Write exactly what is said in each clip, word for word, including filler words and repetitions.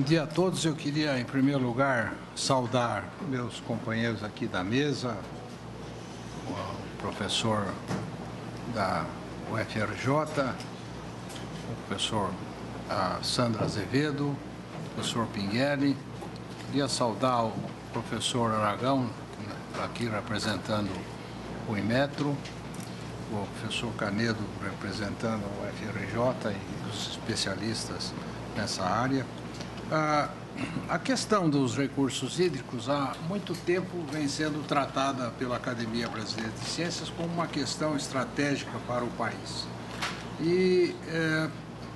dia a todos. Eu queria, em primeiro lugar, saudar meus companheiros aqui da mesa, o professor da U F R J, o professor a Sandra Azevedo, o professor Pinguelli. Queria saudar o professor Aragão, aqui representando o Inmetro, o professor Canedo representando o U F R J e os especialistas nessa área. Ah, a questão dos recursos hídricos há muito tempo vem sendo tratada pela Academia Brasileira de Ciências como uma questão estratégica para o país. E eh,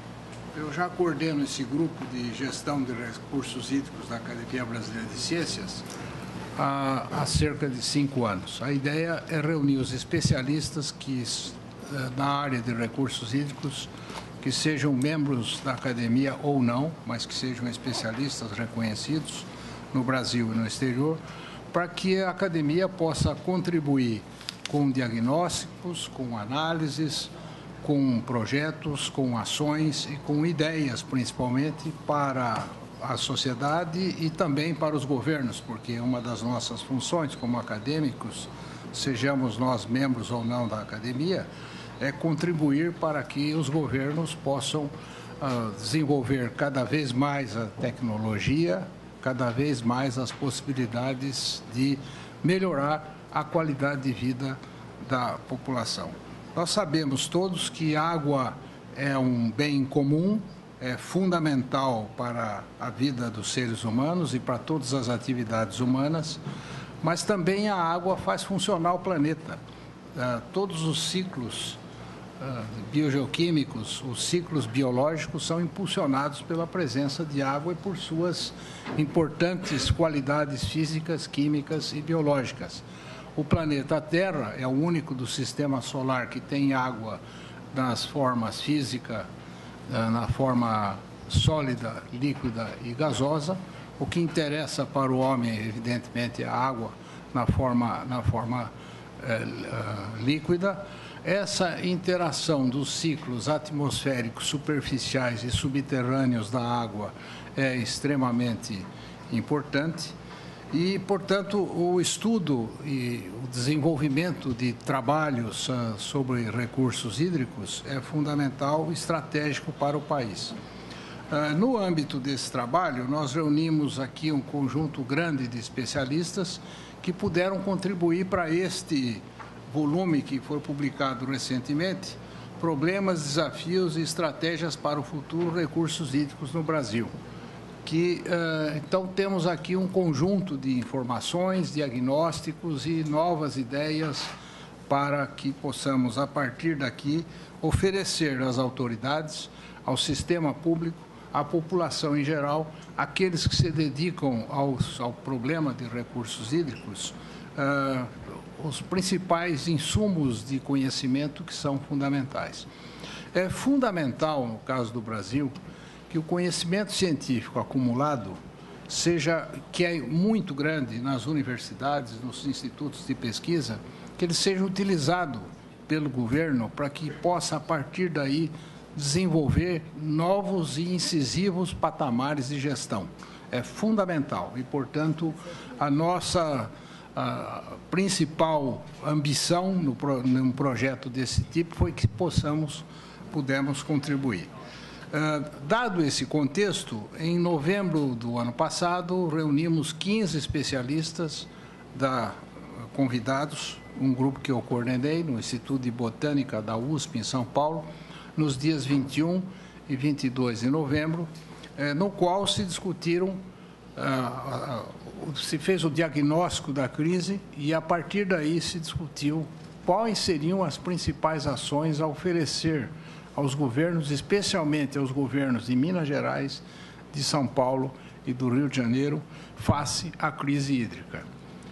eu já coordeno esse grupo de gestão de recursos hídricos da Academia Brasileira de Ciências há, há cerca de cinco anos. A ideia é reunir os especialistas que, na área de recursos hídricos, que sejam membros da academia ou não, mas que sejam especialistas reconhecidos no Brasil e no exterior, para que a academia possa contribuir com diagnósticos, com análises, com projetos, com ações e com ideias, principalmente, para a sociedade e também para os governos, porque uma das nossas funções como acadêmicos, sejamos nós membros ou não da academia, é contribuir para que os governos possam uh, desenvolver cada vez mais a tecnologia, cada vez mais as possibilidades de melhorar a qualidade de vida da população. Nós sabemos todos que água é um bem comum, é fundamental para a vida dos seres humanos e para todas as atividades humanas, mas também a água faz funcionar o planeta. Uh, todos os ciclos Uh, biogeoquímicos, os ciclos biológicos são impulsionados pela presença de água e por suas importantes qualidades físicas, químicas e biológicas. O planeta Terra é o único do sistema solar que tem água nas formas física, uh, na forma sólida, líquida e gasosa. O que interessa para o homem, evidentemente, é a água na forma, na forma uh, uh, líquida. Essa interação dos ciclos atmosféricos, superficiais e subterrâneos da água é extremamente importante e, portanto, o estudo e o desenvolvimento de trabalhos uh, sobre recursos hídricos é fundamental e estratégico para o país. Uh, no âmbito desse trabalho, nós reunimos aqui um conjunto grande de especialistas que puderam contribuir para este volume que foi publicado recentemente, Problemas, Desafios e Estratégias para o Futuro Recursos Hídricos no Brasil. Que, uh, então, temos aqui um conjunto de informações, diagnósticos e novas ideias para que possamos, a partir daqui, oferecer às autoridades, ao sistema público, à população em geral, aqueles que se dedicam aos, ao problema de recursos hídricos, uh, os principais insumos de conhecimento que são fundamentais. É fundamental, no caso do Brasil, que o conhecimento científico acumulado seja, que é muito grande nas universidades, nos institutos de pesquisa, que ele seja utilizado pelo governo para que possa, a partir daí, desenvolver novos e incisivos patamares de gestão. É fundamental e, portanto, a nossa a principal ambição no pro, num projeto desse tipo foi que possamos, pudemos contribuir. Uh, dado esse contexto, em novembro do ano passado, reunimos quinze especialistas da, convidados, um grupo que eu coordenei no Instituto de Botânica da U S P, em São Paulo, nos dias vinte e um e vinte e dois de novembro, eh, no qual se discutiram uh, uh, se fez o diagnóstico da crise e, a partir daí, se discutiu quais seriam as principais ações a oferecer aos governos, especialmente aos governos de Minas Gerais, de São Paulo e do Rio de Janeiro, face à crise hídrica.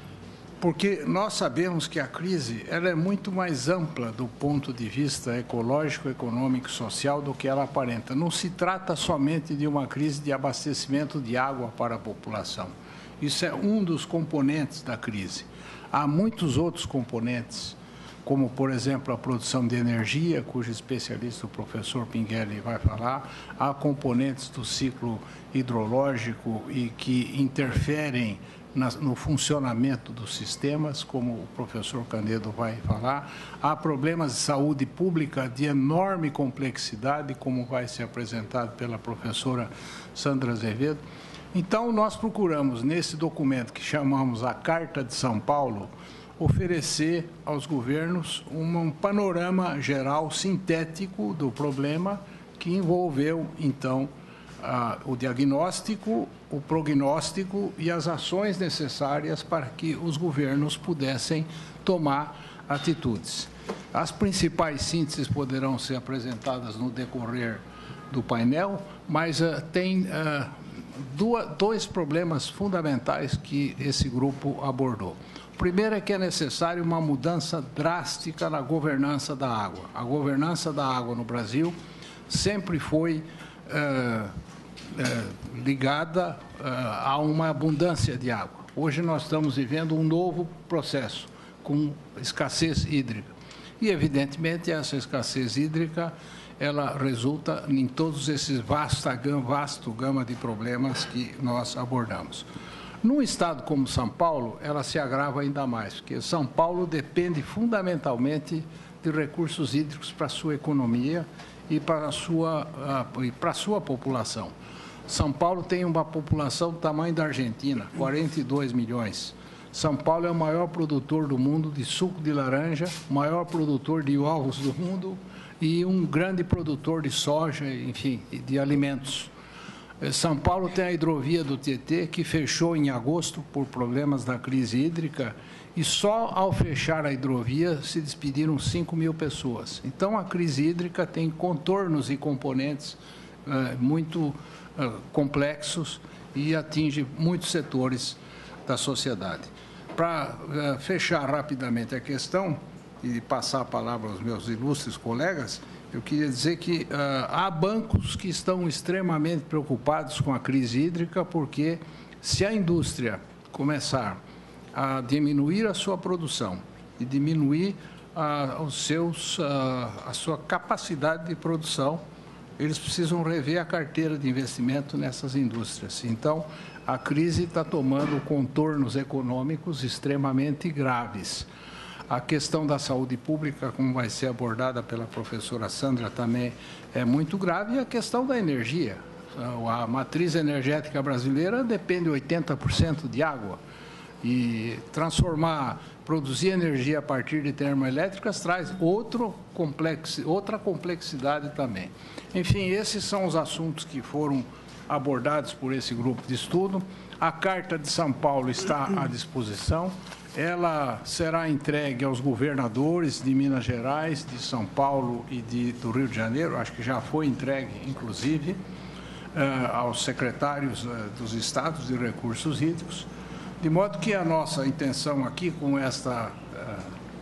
Porque nós sabemos que a crise ela é muito mais ampla do ponto de vista ecológico, econômico e social do que ela aparenta. Não se trata somente de uma crise de abastecimento de água para a população. Isso é um dos componentes da crise. Há muitos outros componentes, como, por exemplo, a produção de energia, cujo especialista, o professor Pinguelli, vai falar. Há componentes do ciclo hidrológico e que interferem na, no funcionamento dos sistemas, como o professor Canedo vai falar. Há problemas de saúde pública de enorme complexidade, como vai ser apresentado pela professora Sandra Azevedo. Então, nós procuramos, nesse documento que chamamos a Carta de São Paulo, oferecer aos governos um panorama geral sintético do problema que envolveu, então, ah, o diagnóstico, o prognóstico e as ações necessárias para que os governos pudessem tomar atitudes. As principais sínteses poderão ser apresentadas no decorrer do painel, mas ah, tem ah, duas, dois problemas fundamentais que esse grupo abordou. O primeiro é que é necessário uma mudança drástica na governança da água. A governança da água no Brasil sempre foi é, é, ligada é, a uma abundância de água. Hoje nós estamos vivendo um novo processo, com escassez hídrica. E, evidentemente, essa escassez hídrica, ela resulta em todos esses vasta, vasto gama de problemas que nós abordamos. Num estado como São Paulo, ela se agrava ainda mais, porque São Paulo depende fundamentalmente de recursos hídricos para a sua economia e para a sua, uh, e para a sua população. São Paulo tem uma população do tamanho da Argentina, quarenta e dois milhões. São Paulo é o maior produtor do mundo de suco de laranja, maior produtor de ovos do mundo e um grande produtor de soja, enfim, de alimentos. São Paulo tem a hidrovia do Tietê, que fechou em agosto por problemas da crise hídrica, e só ao fechar a hidrovia se despediram cinco mil pessoas. Então, a crise hídrica tem contornos e componentes uh, muito uh, complexos e atinge muitos setores da sociedade. Para uh, fechar rapidamente a questão e passar a palavra aos meus ilustres colegas, eu queria dizer que uh, há bancos que estão extremamente preocupados com a crise hídrica, porque se a indústria começar a diminuir a sua produção e diminuir uh, os seus, uh, a sua capacidade de produção, eles precisam rever a carteira de investimento nessas indústrias. Então, a crise está tomando contornos econômicos extremamente graves. A questão da saúde pública, como vai ser abordada pela professora Sandra, também é muito grave. E a questão da energia. A matriz energética brasileira depende oitenta por cento de água. E transformar, produzir energia a partir de termoelétricas traz outro complexo, outra complexidade também. Enfim, esses são os assuntos que foram abordados por esse grupo de estudo. A Carta de São Paulo está à disposição. Ela será entregue aos governadores de Minas Gerais, de São Paulo e de, do Rio de Janeiro, acho que já foi entregue, inclusive, uh, aos secretários uh, dos estados de recursos hídricos, de modo que a nossa intenção aqui, com esta uh,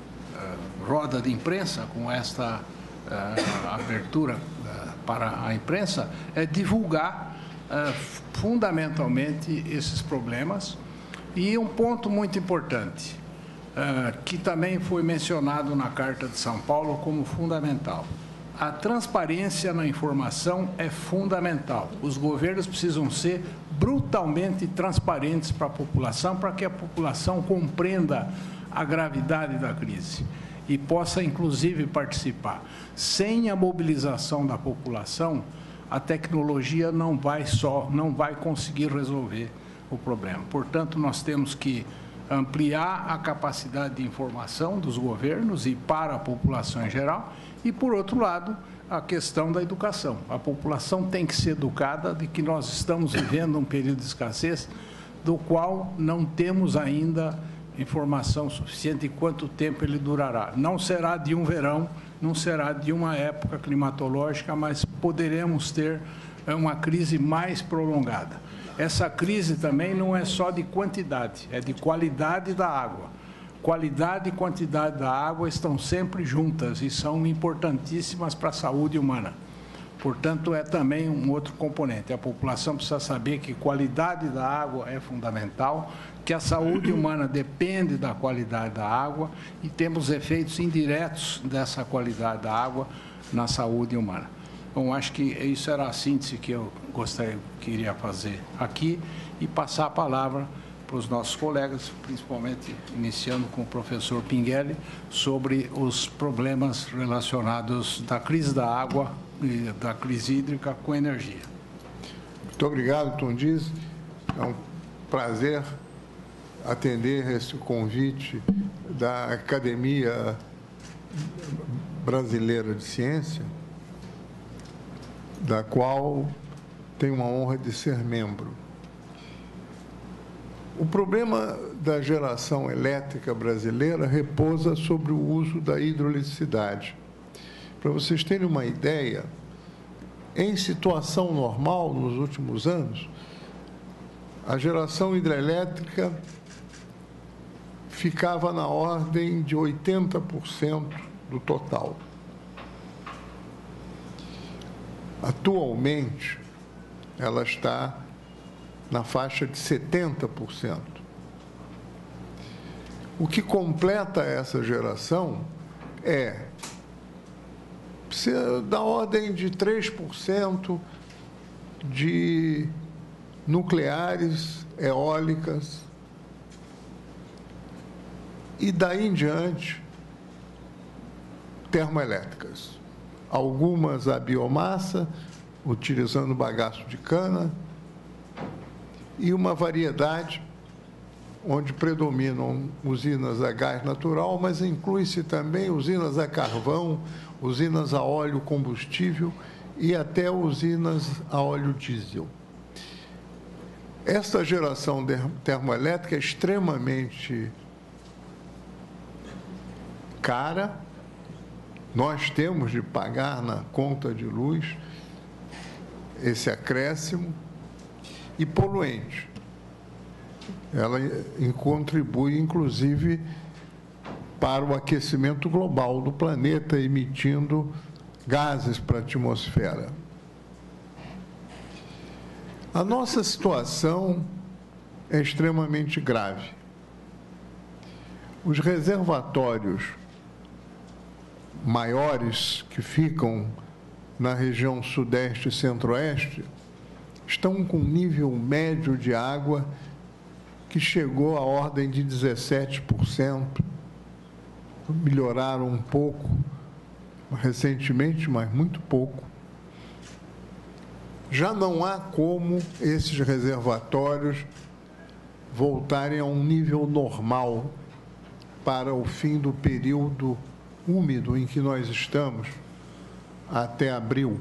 uh, roda de imprensa, com esta uh, abertura uh, para a imprensa, é divulgar uh, fundamentalmente esses problemas. E um ponto muito importante, uh, que também foi mencionado na Carta de São Paulo como fundamental. A transparência na informação é fundamental. Os governos precisam ser brutalmente transparentes para a população, para que a população compreenda a gravidade da crise e possa, inclusive, participar. Sem a mobilização da população, a tecnologia não vai só, não vai conseguir resolver o problema. Portanto, nós temos que ampliar a capacidade de informação dos governos e para a população em geral e, por outro lado, a questão da educação. A população tem que ser educada de que nós estamos vivendo um período de escassez do qual não temos ainda informação suficiente de quanto tempo ele durará. Não será de um verão, não será de uma época climatológica, mas poderemos ter uma crise mais prolongada. Essa crise também não é só de quantidade, é de qualidade da água. Qualidade e quantidade da água estão sempre juntas e são importantíssimas para a saúde humana. Portanto, é também um outro componente. A população precisa saber que qualidade da água é fundamental, que a saúde humana depende da qualidade da água e temos efeitos indiretos dessa qualidade da água na saúde humana. Bom, acho que isso era a síntese que eu gostaria, queria fazer aqui e passar a palavra para os nossos colegas, principalmente iniciando com o professor Pinguelli, sobre os problemas relacionados da crise da água e da crise hídrica com energia. Muito obrigado, Tom Dias. É um prazer atender esse convite da Academia Brasileira de Ciência, da qual tenho a honra de ser membro. O problema da geração elétrica brasileira repousa sobre o uso da hidroeletricidade. Para vocês terem uma ideia, em situação normal, nos últimos anos, a geração hidrelétrica ficava na ordem de oitenta por cento do total. Atualmente, ela está na faixa de setenta por cento. O que completa essa geração é da ordem de três por cento de nucleares, eólicas, e daí em diante, termoelétricas. Algumas a biomassa, utilizando bagaço de cana, e uma variedade onde predominam usinas a gás natural, mas inclui-se também usinas a carvão, usinas a óleo combustível e até usinas a óleo diesel. Esta geração termoelétrica é extremamente cara, nós temos de pagar na conta de luz esse acréscimo, e poluente. Ela contribui, inclusive, para o aquecimento global do planeta, emitindo gases para a atmosfera. A nossa situação é extremamente grave. Os reservatórios maiores que ficam na região sudeste e centro-oeste estão com nível médio de água que chegou à ordem de dezessete por cento. Melhoraram um pouco recentemente, mas muito pouco. Já não há como esses reservatórios voltarem a um nível normal para o fim do período úmido em que nós estamos, até abril.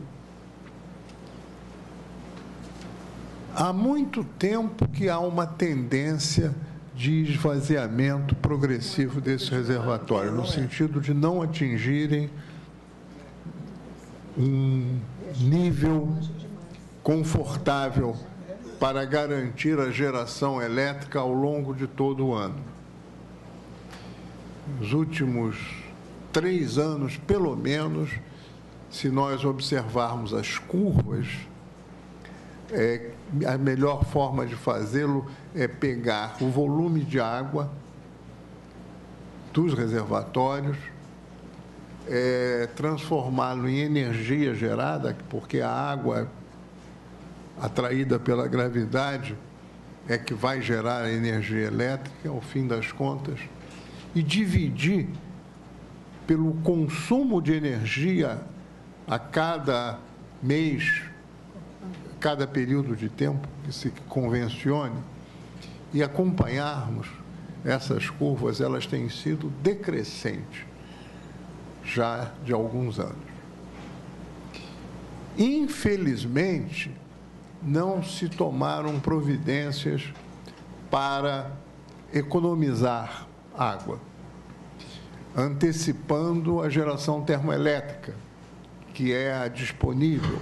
Há muito tempo que há uma tendência de esvaziamento progressivo desse reservatório, no sentido de não atingirem um nível confortável para garantir a geração elétrica ao longo de todo o ano. Nos últimos três anos, pelo menos, se nós observarmos as curvas, é, a melhor forma de fazê-lo é pegar o volume de água dos reservatórios, é, transformá-lo em energia gerada, porque a água atraída pela gravidade é que vai gerar a energia elétrica, ao fim das contas, e dividir pelo consumo de energia a cada mês, cada período de tempo que se convencione, e acompanharmos essas curvas, elas têm sido decrescentes já de alguns anos. Infelizmente, não se tomaram providências para economizar água, antecipando a geração termoelétrica, que é a disponível.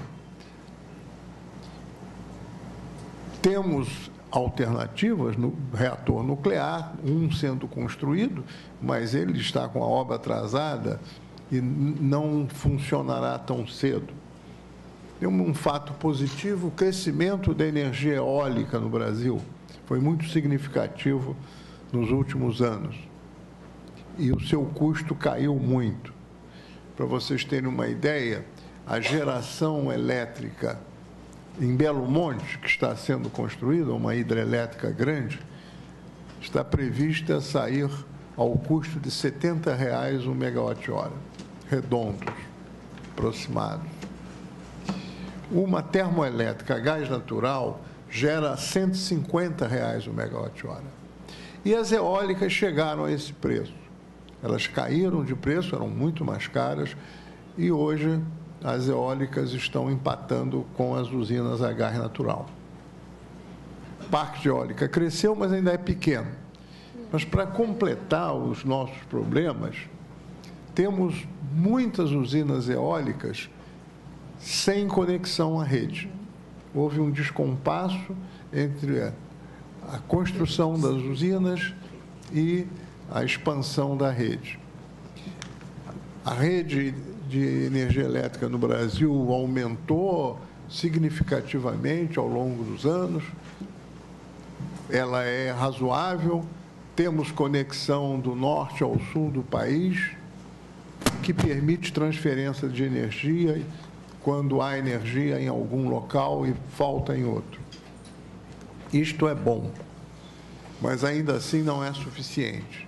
Temos alternativas no reator nuclear, um sendo construído, mas ele está com a obra atrasada e não funcionará tão cedo. Temos um fato positivo: o crescimento da energia eólica no Brasil foi muito significativo nos últimos anos e o seu custo caiu muito. Para vocês terem uma ideia, a geração elétrica em Belo Monte, que está sendo construída, uma hidrelétrica grande, está prevista sair ao custo de setenta reais o megawatt-hora, redondos, aproximados. Uma termoelétrica a gás natural gera cento e cinquenta reais o megawatt-hora. E as eólicas chegaram a esse preço. Elas caíram de preço, eram muito mais caras, e hoje as eólicas estão empatando com as usinas a gás natural. O parque de eólica cresceu, mas ainda é pequeno. Mas, para completar os nossos problemas, temos muitas usinas eólicas sem conexão à rede. Houve um descompasso entre a construção das usinas e a expansão da rede. A rede de energia elétrica no Brasil aumentou significativamente ao longo dos anos. Ela é razoável. Temos conexão do norte ao sul do país, que permite transferência de energia quando há energia em algum local e falta em outro. Isto é bom, mas ainda assim não é suficiente.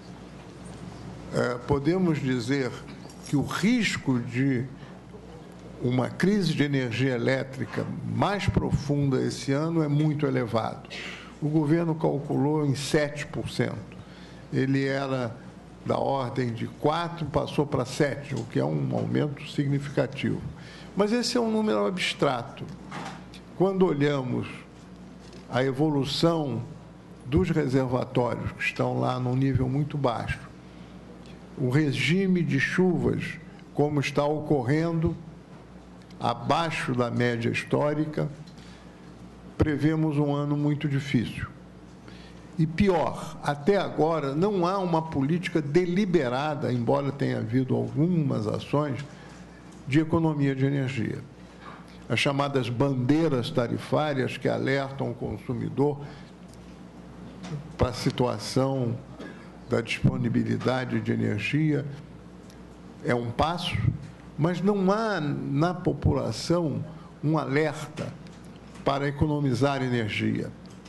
É, podemos dizer que o risco de uma crise de energia elétrica mais profunda esse ano é muito elevado. O governo calculou em sete por cento. Ele era da ordem de quatro, passou para sete, o que é um aumento significativo. Mas esse é um número abstrato. Quando olhamos a evolução dos reservatórios, que estão lá num nível muito baixo, o regime de chuvas, como está ocorrendo, abaixo da média histórica, prevemos um ano muito difícil. E pior, até agora não há uma política deliberada, embora tenha havido algumas ações, de economia de energia. As chamadas bandeiras tarifárias que alertam o consumidor para a situação da disponibilidade de energia é um passo, mas não há na população um alerta para economizar energia,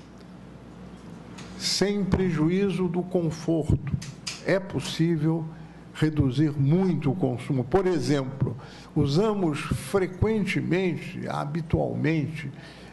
sem prejuízo do conforto. É possível reduzir muito o consumo. Por exemplo, usamos frequentemente, habitualmente,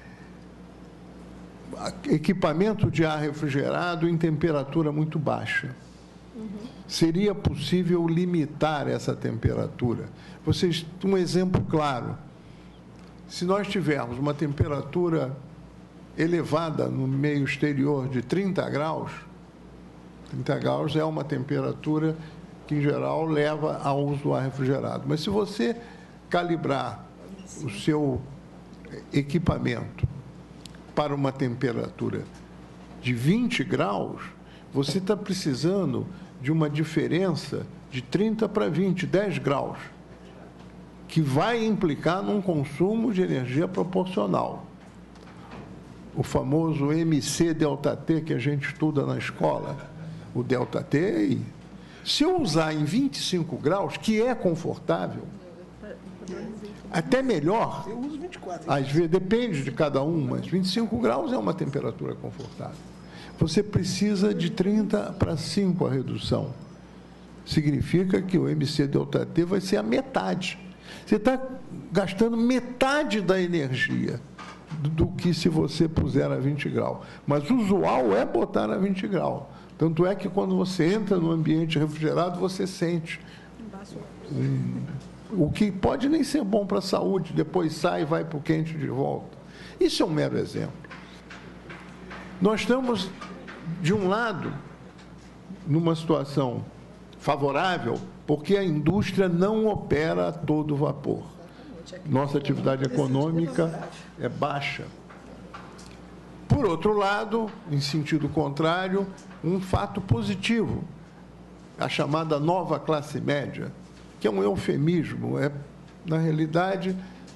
equipamento de ar refrigerado em temperatura muito baixa. Uhum. Seria possível limitar essa temperatura. Vocês, um exemplo claro: se nós tivermos uma temperatura elevada no meio exterior de trinta graus, trinta graus é uma temperatura que, em geral, leva ao uso do ar refrigerado. Mas se você calibrar o seu equipamento para uma temperatura de vinte graus, você está precisando de uma diferença de trinta para vinte, dez graus, que vai implicar num consumo de energia proporcional. O famoso M C delta T que a gente estuda na escola, o delta T, se eu usar em vinte e cinco graus, que é confortável, até melhor, eu uso vinte e quatro. Às vezes, depende de cada um, mas vinte e cinco graus é uma temperatura confortável. Você precisa de trinta para cinco a redução. Significa que o M C delta T vai ser a metade. Você está gastando metade da energia do, do que se você puser a vinte graus. Mas o usual é botar a vinte graus. Tanto é que quando você entra no ambiente refrigerado, você sente um, o que pode nem ser bom para a saúde, depois sai e vai para o quente de volta. Isso é um mero exemplo. Nós estamos, de um lado, numa situação favorável, porque a indústria não opera a todo vapor. Nossa atividade econômica é baixa. Por outro lado, em sentido contrário, um fato positivo, a chamada nova classe média, que é um eufemismo, é, na realidade,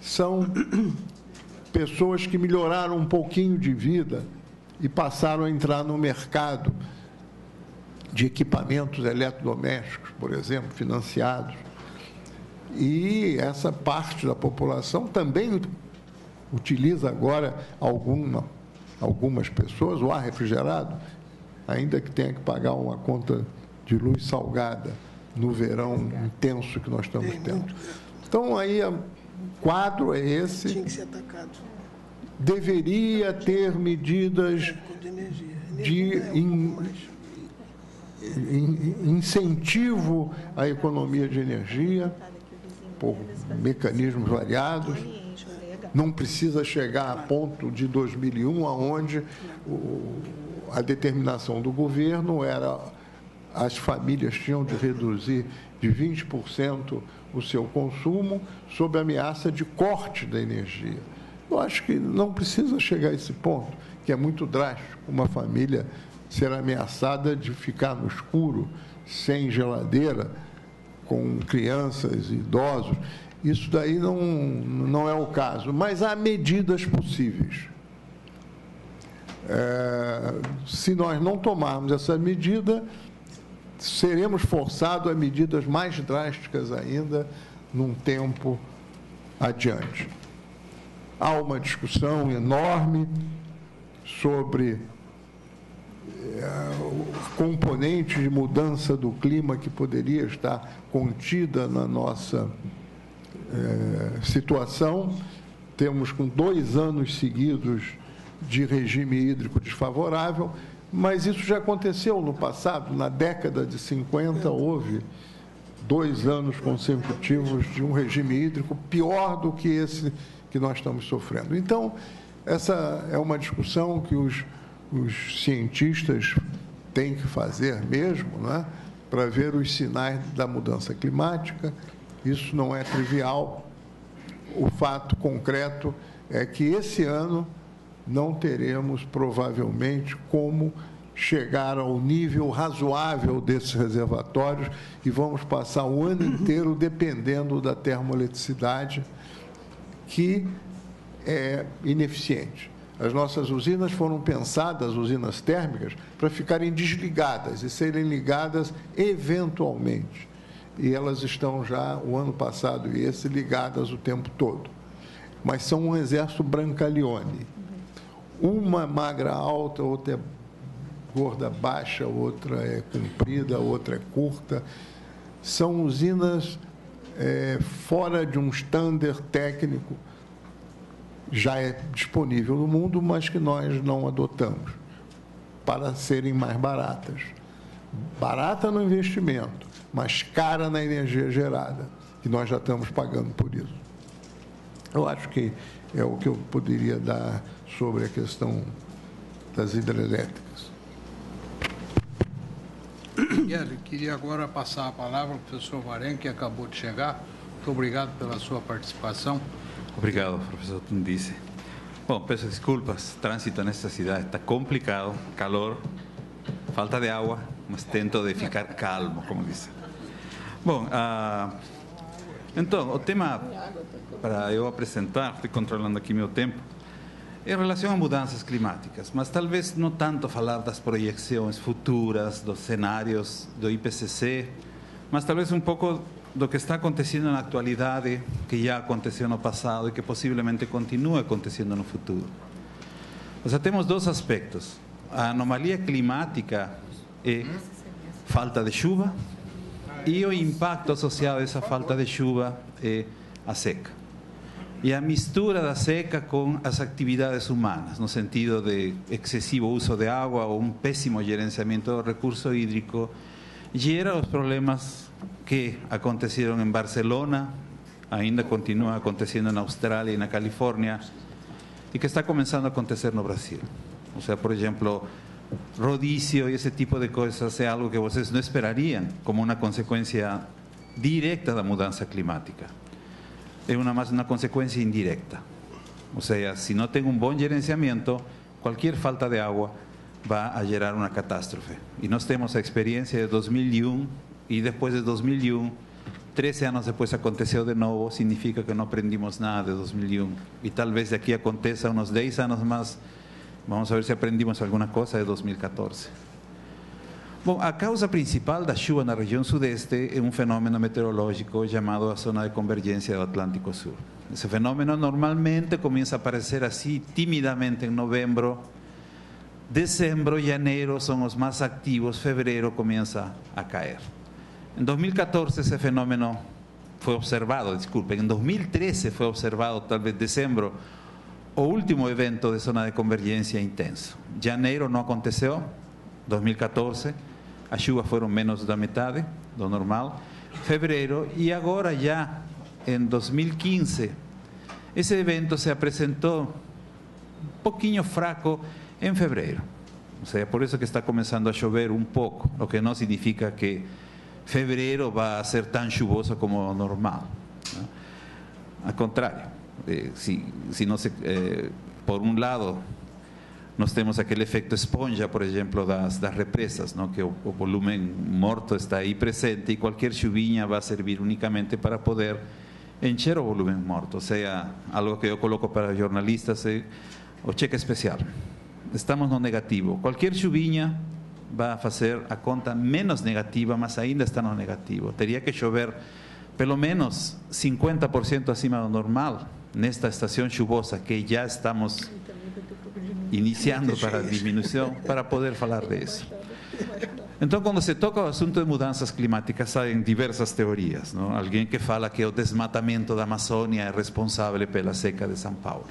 são pessoas que melhoraram um pouquinho de vida e passaram a entrar no mercado de equipamentos eletrodomésticos, por exemplo, financiados. E essa parte da população também utiliza agora alguma, algumas pessoas o ar refrigerado, ainda que tenha que pagar uma conta de luz salgada no verão intenso que nós estamos tendo. Então, aí, o quadro é esse. Tinha que ser atacado. Deveria ter medidas de in, in, incentivo à economia de energia, por mecanismos variados. Não precisa chegar a ponto de dois mil e um, onde o, a determinação do governo era as famílias tinham de reduzir de vinte por cento o seu consumo sob ameaça de corte da energia. Eu acho que não precisa chegar a esse ponto, que é muito drástico, uma família ser ameaçada de ficar no escuro, sem geladeira, com crianças e idosos. Isso daí não, não é o caso, mas há medidas possíveis. É, se nós não tomarmos essa medida, seremos forçados a medidas mais drásticas ainda num tempo adiante. Há uma discussão enorme sobre a componente de mudança do clima que poderia estar contida na nossa é, situação. Temos com dois anos seguidos de regime hídrico desfavorável, mas isso já aconteceu no passado. Na década de cinquenta, houve dois anos consecutivos de um regime hídrico pior do que esse que nós estamos sofrendo. Então, essa é uma discussão que os, os cientistas têm que fazer mesmo, né, para ver os sinais da mudança climática. Isso não é trivial. O fato concreto é que esse ano não teremos, provavelmente, como chegar ao nível razoável desses reservatórios e vamos passar o ano inteiro dependendo da termoeletricidade, que é ineficiente. As nossas usinas foram pensadas, usinas térmicas, para ficarem desligadas e serem ligadas eventualmente. E elas estão já, o ano passado e esse, ligadas o tempo todo. Mas são um exército brancaleone. Uma magra alta, outra é gorda baixa, outra é comprida, outra é curta. São usinas é, fora de um standard técnico, já é disponível no mundo, mas que nós não adotamos, para serem mais baratas. Barata no investimento, mas cara na energia gerada, que nós já estamos pagando por isso. Eu acho que é o que eu poderia dar sobre a questão das hidrelétricas. Guilherme, queria agora passar a palavra ao professor Varém, que acabou de chegar. Muito obrigado pela sua participação. Obrigado, professor Tundice. Bom, peço desculpas, trânsito nesta cidade está complicado, calor, falta de água, mas tento de ficar calmo, como disse. Bom, ah, então, o tema para eu apresentar, estou controlando aqui meu tempo, é em relação a mudanças climáticas, mas talvez não tanto falar das projeções futuras, dos cenários do I P C C, mas talvez um pouco do que está acontecendo na atualidade, que já aconteceu no passado e que possivelmente continua acontecendo no futuro. Ou seja, temos dois aspectos. A anomalia climática é falta de chuva e o impacto associado a essa falta de chuva é a seca. E a mistura da seca com as atividades humanas, no sentido de excessivo uso de água ou um péssimo gerenciamento do recurso hídrico, gera os problemas que aconteceram em Barcelona, ainda continua acontecendo na Austrália e na Califórnia, e que está começando a acontecer no Brasil. Ou seja, por exemplo, rodízio e esse tipo de coisas é algo que vocês não esperariam como uma consequência direta da mudança climática. É uma, mais uma consequência indireta. Ou seja, se não tem um bom gerenciamento, qualquer falta de água vai gerar uma catástrofe. E nós temos a experiência de dois mil e um, e depois de dois mil e um, treze anos depois aconteceu de novo, significa que não aprendimos nada de dois mil e um. E talvez daqui aconteça uns dez anos mais, vamos ver se aprendimos alguma coisa de dois mil e quatorze. Bom, a causa principal da chuva na região sudeste é um fenômeno meteorológico chamado a zona de convergência do Atlântico Sul. Esse fenômeno normalmente começa a aparecer assim, timidamente, em novembro. Dezembro e janeiro são os mais ativos, fevereiro começa a cair. Em dois mil e quatorze esse fenômeno foi observado, desculpen, em dois mil e treze foi observado, talvez dezembro, o último evento de zona de convergência intenso. Janeiro não aconteceu, dois mil e quatorze, as chuvas foram menos da metade do normal. Fevereiro, e agora já em dois mil e quinze, esse evento se apresentou um pouquinho fraco em fevereiro. Ou seja, por isso que está começando a chover um pouco, o que não significa que fevereiro vai ser tão chuvoso como normal. ¿No? Ao contrário, eh, se, se não se, eh, por um lado, nós temos aquele efeito esponja, por exemplo, das, das represas, não? Que o, o volume morto está aí presente e qualquer chuvinha vai servir unicamente para poder encher o volume morto. Ou seja, algo que eu coloco para jornalistas é o cheque especial. Estamos no negativo. Qualquer chuvinha vai fazer a conta menos negativa, mas ainda está no negativo. Teria que chover pelo menos cincuenta por cento acima do normal nesta estação chuvosa que já estamos iniciando para a diminuição, para poder falar disso. Então, quando se toca o assunto de mudanças climáticas, há diversas teorias, não? Alguém que fala que o desmatamento da Amazônia é responsável pela seca de São Paulo.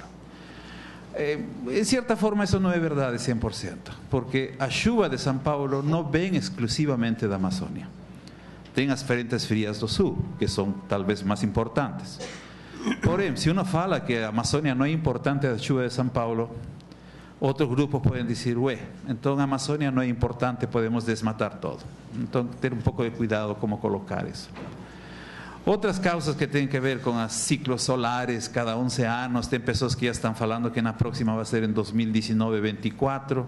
Eh, em certa forma, isso não é verdade cem por cento, porque a chuva de São Paulo não vem exclusivamente da Amazônia. Tem as frentes frias do sul, que são talvez mais importantes. Porém, se uno fala que a Amazônia não é importante a chuva de São Paulo, outros grupos podem dizer, ué, então a Amazônia não é importante, podemos desmatar todo. Então, ter um pouco de cuidado como colocar isso. Outras causas que têm a ver com os ciclos solares, cada onze anos, tem pessoas que já estão falando que na próxima vai ser em dois mil e dezenove, vinte e quatro.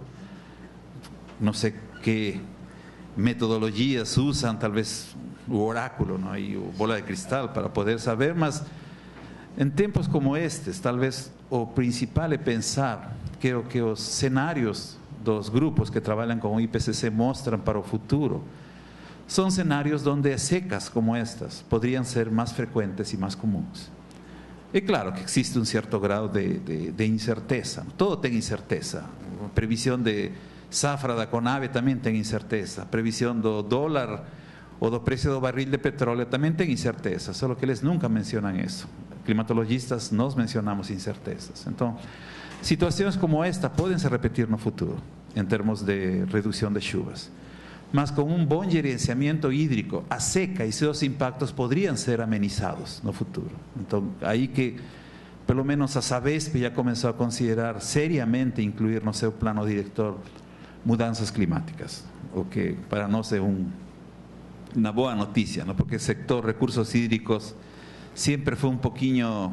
Não sei que metodologias usam, talvez o oráculo, não? E o bola de cristal para poder saber, mas em tempos como estes, talvez o principal é pensar que o que os cenários dos grupos que trabalham com o I P C C mostram para o futuro são cenários onde secas como estas poderiam ser mais frequentes e mais comuns. É claro que existe um certo grau de, de, de incerteza, todo tem incerteza. A previsão de safra da Conab também tem incerteza, a previsão do dólar ou do preço do barril de petróleo também tem incerteza, só que eles nunca mencionam isso. Climatologistas, nós mencionamos incertezas. Então, situações como esta podem se repetir no futuro, em termos de redução de chuvas. Mas com um bom gerenciamento hídrico, a seca e seus impactos poderiam ser amenizados no futuro. Então, aí que, pelo menos a Sabesp já começou a considerar seriamente incluir no seu plano diretor mudanças climáticas, o que para nós é um, uma boa notícia, não? Porque o sector recursos hídricos sempre foi um pouquinho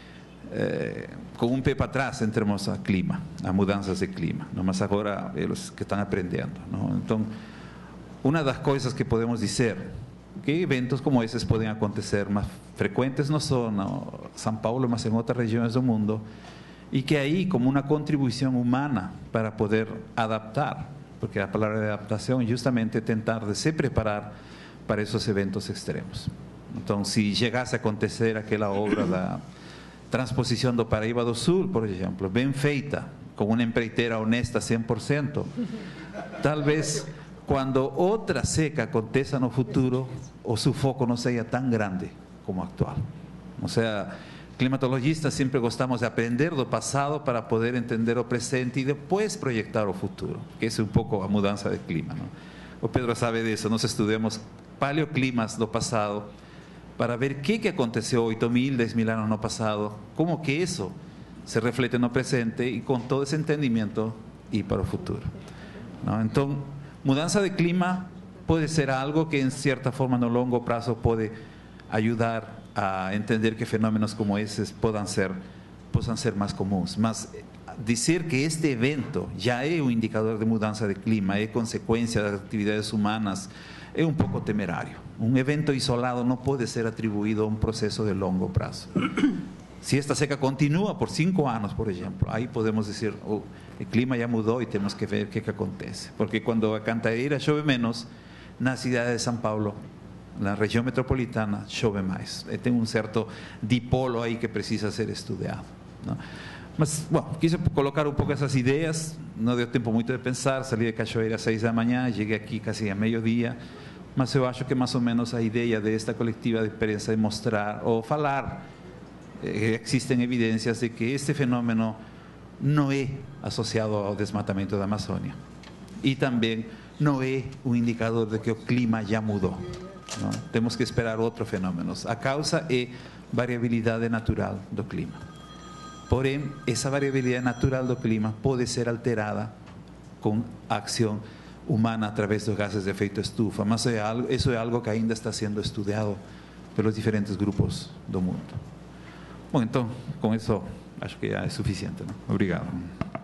eh, com um pé para trás em termos de clima, a mudanças de clima, não? Mas agora eles que estão aprendendo, não? Então, uma das coisas que podemos dizer que eventos como esses podem acontecer mais frequentes não só no São Paulo, mas em outras regiões do mundo, e que aí como uma contribuição humana para poder adaptar, porque a palavra de adaptação é justamente tentar de se preparar para esses eventos extremos. Então, se chegasse a acontecer aquela obra da transposição do Paraíba do Sul, por exemplo, bem feita, com uma empreiteira honesta cem por cento, talvez quando outra seca aconteça no futuro, o sufoco não seja tão grande como atual. Ou seja, climatologistas sempre gostamos de aprender do passado para poder entender o presente e depois projetar o futuro, que essa é um pouco a mudança de clima, não? O Pedro sabe disso, nós estudamos paleoclimas do passado para ver o que, que aconteceu oito mil, dez mil anos no passado, como que isso se reflete no presente e com todo esse entendimento ir para o futuro, não? Então, mudança de clima pode ser algo que, em certa forma, no longo prazo pode ajudar a entender que fenômenos como esses possam ser, possam ser mais comuns. Mas dizer que este evento já é um indicador de mudança de clima, é consequência das atividades humanas, é um pouco temerário. Um evento isolado não pode ser atribuído a um processo de longo prazo. Se esta seca continua por cinco anos, por exemplo, aí podemos dizer, oh, o clima já mudou e temos que ver o que, que acontece. Porque quando a Cantareira chove menos, na cidade de São Paulo, na região metropolitana, chove mais. Tem um certo dipolo aí que precisa ser estudado, não? Mas, bom, quis colocar um pouco essas ideias, não deu tempo muito de pensar, saí de Cachoeira às seis da manhã, cheguei aqui quase a meio-dia, mas eu acho que mais ou menos a ideia desta coletiva de experiência é mostrar ou falar, eh, existem evidências de que este fenômeno não é associado ao desmatamento da Amazônia e também não é um indicador de que o clima já mudou, não? Temos que esperar outros fenômenos. A causa é variabilidade natural do clima. Porém, essa variabilidade natural do clima pode ser alterada com a ação humana através dos gases de efeito estufa, mas é algo, isso é algo que ainda está sendo estudado pelos diferentes grupos do mundo. Bom, então, com isso, acho que já é suficiente, não? Obrigado.